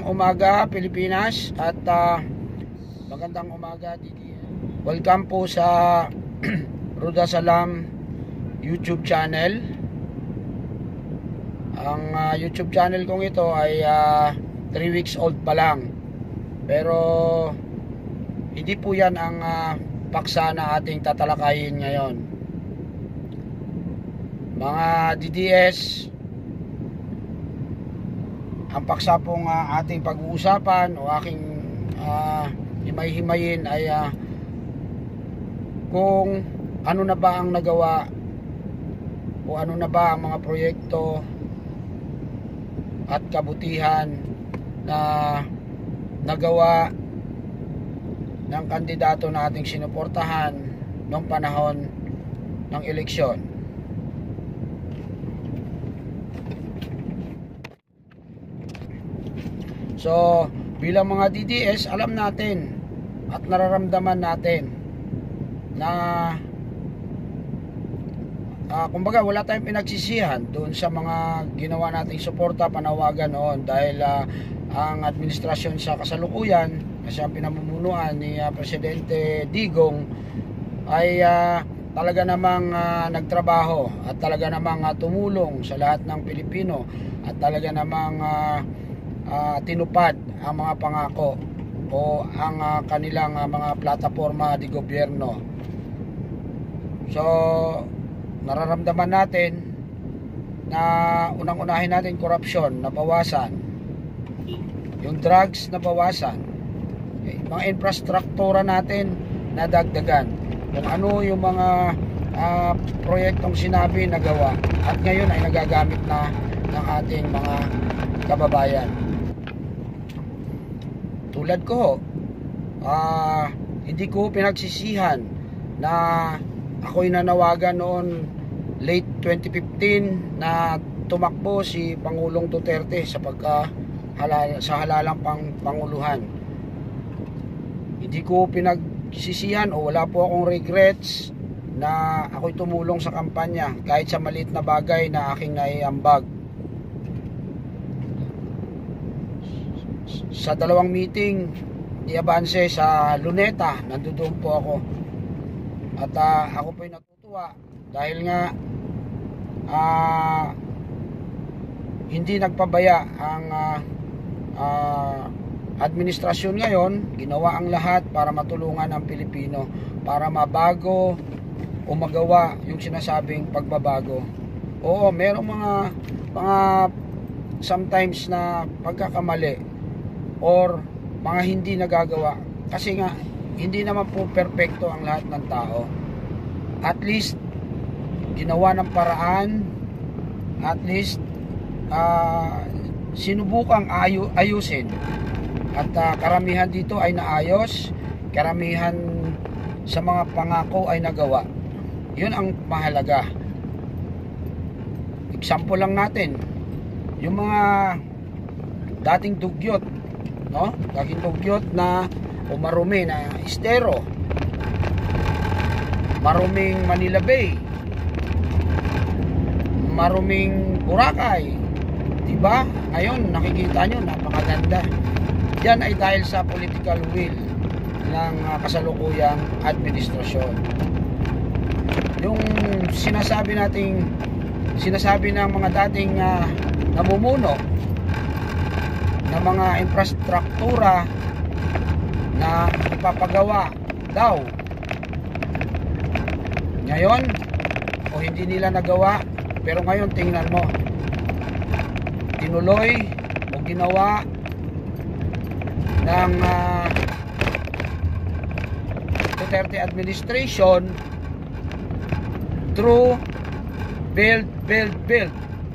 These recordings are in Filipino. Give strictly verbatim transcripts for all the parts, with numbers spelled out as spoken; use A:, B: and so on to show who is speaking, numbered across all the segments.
A: umaga Pilipinas at uh, magandang umaga D D S. Welcome po sa Ruda Salam YouTube channel. Ang uh, YouTube channel kong ito ay three uh, weeks old pa lang. Pero hindi po yan ang uh, paksa na ating tatalakayin ngayon. Mga D D S, ang paksa pong uh, ating pag-uusapan o aking uh, himay-himayin ay uh, kung ano na ba ang nagawa o ano na ba ang mga proyekto at kabutihan na nagawa ng kandidato na ating sinuportahan noong panahon ng eleksyon. So, bilang mga D D S, alam natin at nararamdaman natin na uh, kumbaga wala tayong pinagsisihan doon sa mga ginawa nating suporta, panawagan noon dahil uh, ang administrasyon sa kasalukuyan kasi ang pinamumunuan ni uh, Presidente Digong ay uh, talaga namang uh, nagtrabaho at talaga namang uh, tumulong sa lahat ng Pilipino at talaga namang uh, Uh, tinupad ang mga pangako o ang uh, kanilang uh, mga plataforma di gobyerno. So nararamdaman natin na unang-unahin natin korupsyon na bawasan, yung drugs na bawasan, okay, mga infrastruktura natin na dagdagan, kung ano yung mga uh, proyektong sinabi na gawa at ngayon ay nagagamit na ng ating mga kababayan. Tulad ko, uh, hindi ko pinagsisihan na ako'y nanawagan noon late twenty fifteen na tumakbo si Pangulong Duterte sa pagka halal, sa halalang pang panguluhan. Hindi ko pinagsisihan o wala po akong regrets na ako'y tumulong sa kampanya kahit sa maliit na bagay na aking naiambag. Sa dalawang meeting ni Abanse sa Luneta, nandoon po ako. At uh, ako po'y natutuwa dahil nga uh, hindi nagpabaya ang uh, uh, administrasyon ngayon. Ginawa ang lahat para matulungan ang Pilipino, para mabago o magawa yung sinasabing pagbabago. Oo, merong mga mga sometimes na pagkakamali or mga hindi nagagawa kasi nga hindi naman po perpekto ang lahat ng tao. At least ginawa ng paraan, at least uh, sinubukang ayu ayusin at uh, karamihan dito ay naayos, karamihan sa mga pangako ay nagawa. Yun ang mahalaga. Example lang natin yung mga dating dugyot, no? Dating dugyot na o marumi na Estero, maruming Manila Bay, maruming Boracay, diba? Ngayon nakikita nyo, napakaganda. Yan ay dahil sa political will ng uh, kasalukuyang administrasyon. Yung sinasabi nating sinasabi ng mga dating uh, namumuno na mga infrastruktura na ipapagawa daw ngayon o hindi nila nagawa, pero ngayon tingnan mo, tinuloy o ginawa ng uh, Duterte administration through build, build, build.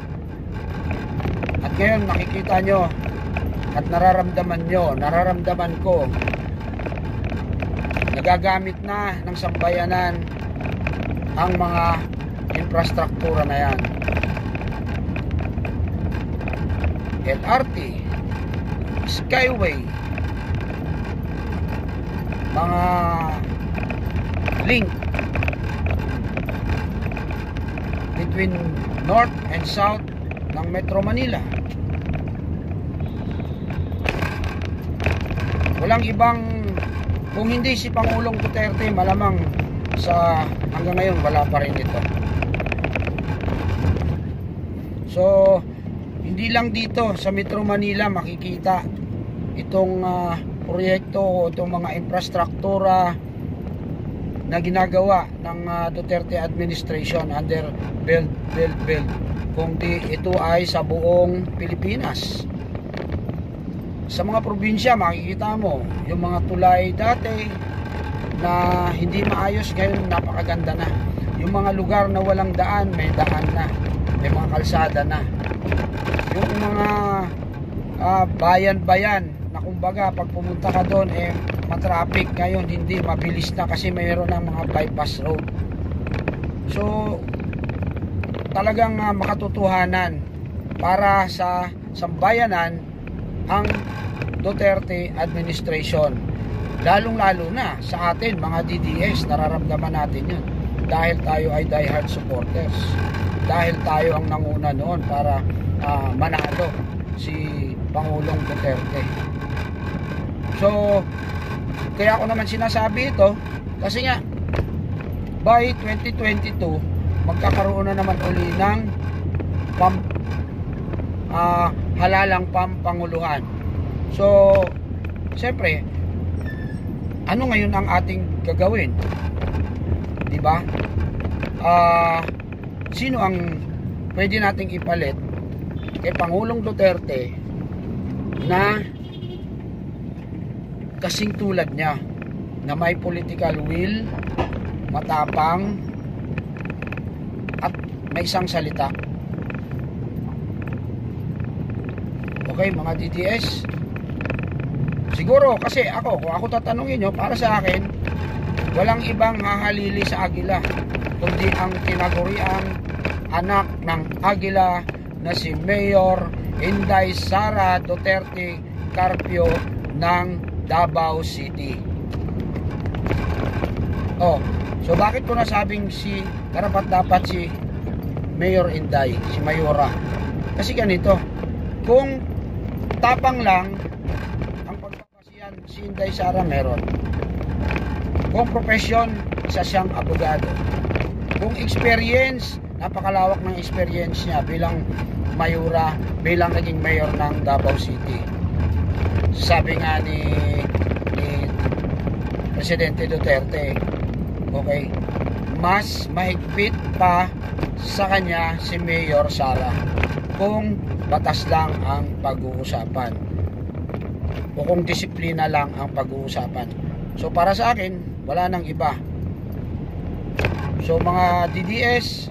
A: At ngayon nakikita nyo at nararamdaman nyo, nararamdaman ko, nagagamit na ng sambayanan ang mga infrastruktura na yan. L R T, Skyway, mga link between north and south ng Metro Manila. Walang ibang, kung hindi si Pangulong Duterte, malamang sa hanggang ngayon wala pa rin ito. So hindi lang dito sa Metro Manila makikita itong uh, proyekto o itong mga infrastruktura na ginagawa ng uh, Duterte administration under build, build, build. Kung di ito ay sa buong Pilipinas. Sa mga probinsya makikita mo yung mga tulay dati na hindi maayos, ngayon napakaganda na. Yung mga lugar na walang daan, may daan na, may mga kalsada na. Yung mga uh, bayan-bayan na kumbaga pag pumunta ka doon eh matraffic, ngayon hindi, mabilis na kasi mayroon ng mga bypass road. So talagang uh, makatotohanan para sa sambayanan ang Duterte administration. Lalong lalo na sa atin mga D D S, nararamdaman natin yun dahil tayo ay diehard supporters, dahil tayo ang nanguna noon para uh, manalo si Pangulong Duterte. So kaya ako naman sinasabi ito kasi nga by twenty twenty-two magkakaroon na naman uli ng pam, uh, halalang pampanguluhan. So siyempre, ano ngayon ang ating gagawin? Di ba? Uh, sino ang pwede nating ipalit kay Pangulong Duterte na kasing tulad niya, na may political will, matapang, at may isang salita? Okay mga D D S, siguro kasi ako, kung ako tatanungin nyo, para sa akin walang ibang hahalili sa Agila kundi ang tinaguriang anak ng Agila na si Mayor Inday Sara Duterte Carpio ng Davao City. Oh, so bakit ko nasabing si karapat dapat si Mayor Inday, si Mayora? Kasi ganito, kung tapang lang ang pagpapasiyan si Inday Sara, meron. Kung profesyon, isa siyang abogado. Kung experience, napakalawak ng experience niya bilang Mayora, bilang naging mayor ng Davao City. Sabi nga ni, ni Presidente Duterte, okay, mas mahigpit pa sa kanya si Mayor Sara kung batas lang ang pag-uusapan o kung disiplina lang ang pag-uusapan. So para sa akin, wala nang iba. So mga D D S,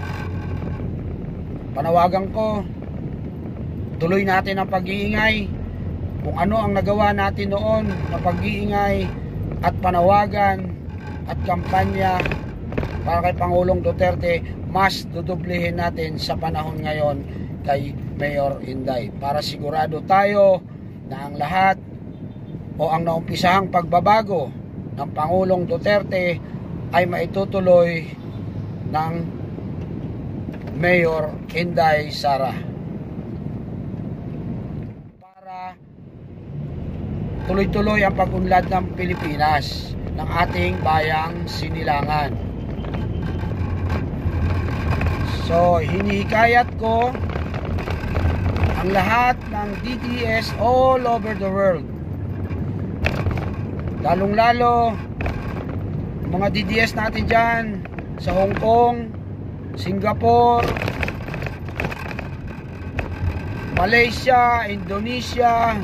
A: panawagan ko, tuloy natin ang pag-iingay. Kung ano ang nagawa natin noon na pag-iingay at panawagan at kampanya para kay Pangulong Duterte, mas dudublehin natin sa panahon ngayon kay Mayor Inday, para sigurado tayo na ang lahat o ang naumpisahang pagbabago ng Pangulong Duterte ay maitutuloy ng Mayor Inday Sara, para tuloy-tuloy ang pag-unlad ng Pilipinas, ng ating bayang sinilangan. So hinihikayat ko ang lahat ng D D S all over the world, lalong-lalo mga D D S natin dyan sa Hong Kong, Singapore, Malaysia, Indonesia,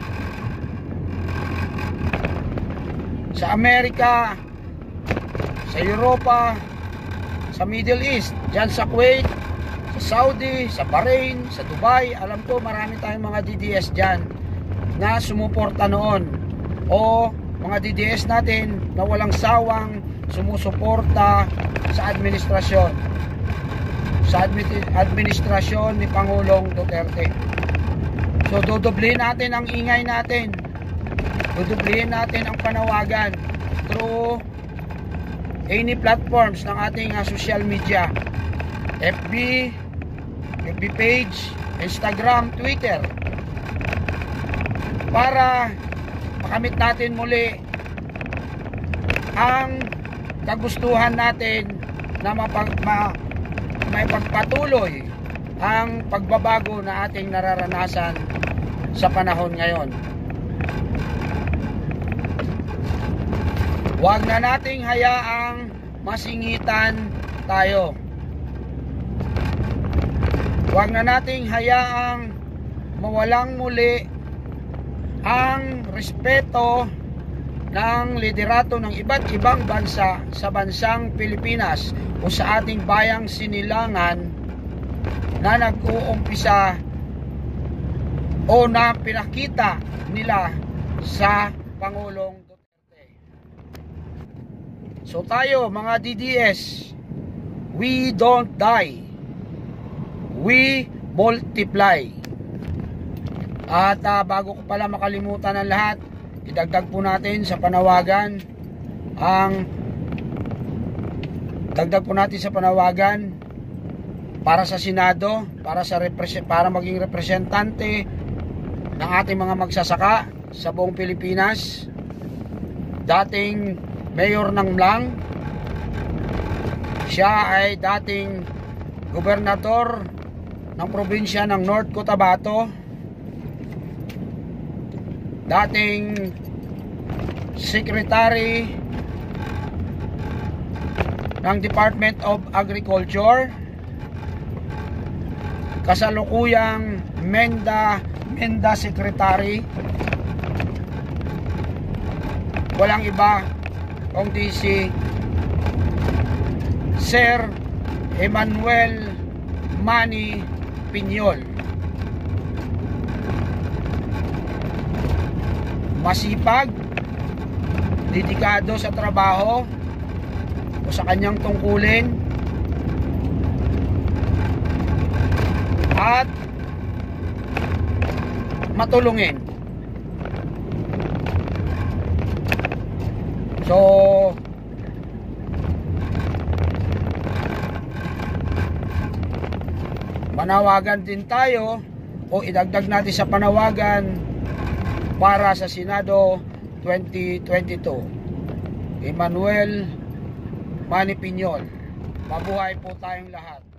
A: sa Amerika, sa Europa, sa Middle East, dyan sa Kuwait, sa Saudi, sa Bahrain, sa Dubai. Alam ko marami tayong mga D D S dyan na sumuporta noon, o mga D D S natin na walang sawang sumusuporta sa administrasyon sa administrasyon ni Pangulong Duterte. So dudublehin natin ang ingay natin, dudublehin natin ang panawagan through any platforms ng ating uh, social media, F B, F B page, Instagram, Twitter, para makamit natin muli ang kagustuhan natin na mapag, ma, may pagpatuloy ang pagbabago na ating nararanasan sa panahon ngayon. Huwag na nating hayaang masingitan tayo. Huwag na nating hayaang mawalang muli ang respeto ng liderato ng iba't ibang bansa sa bansang Pilipinas o sa ating bayang sinilangan na nag-uumpisa o na pinakita nila sa Pangulong Duterte. So tayo mga D D S, we don't die, we multiply. At uh, bago ko pala makalimutan ang lahat, idagdag po natin sa panawagan ang dagdag po natin sa panawagan para sa Senado, para sa para maging representante ng ating mga magsasaka sa buong Pilipinas. Dating mayor ng Mlang, siya ay dating gobernador ng probinsya ng North Cotabato, dating secretary ng Department of Agriculture, kasalukuyang Menda Menda Secretary, walang iba kundi si Sir Emmanuel Manny Piñol. Masipag, dedikado sa trabaho o sa kanyang tungkulin, at matulungin. So manawagan din tayo o idagdag natin sa panawagan para sa Senado twenty twenty-two. Emmanuel Manny Piñol, mabuhay po tayong lahat.